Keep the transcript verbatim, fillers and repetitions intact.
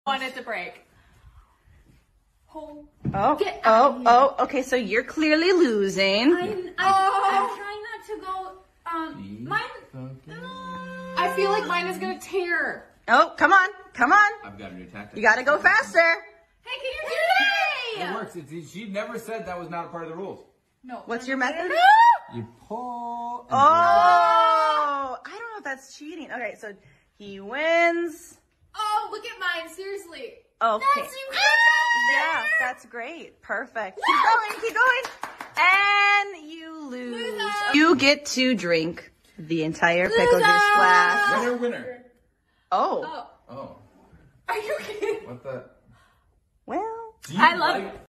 want it to break. Oh, Oh, Get oh, out of here. oh, okay, so you're clearly losing. I'm, I'm, I'm trying not to go. Um, mine. I feel like mine is gonna tear. Oh, come on, come on. I've got a new tactic. You gotta go faster. Hey, can you do It that? works. It's, she never said that was not a part of the rules. No. What's your method? You pull. And Oh, I don't know if that's cheating. Okay, so he wins. Oh, look at mine. Seriously. Okay. That's Yeah, that's great. Perfect. Keep going, keep going. And you lose. Loser. You get to drink the entire pickle juice glass. Winner, winner. Oh, Oh. Oh, Are you kidding? what the? well. Do you I love like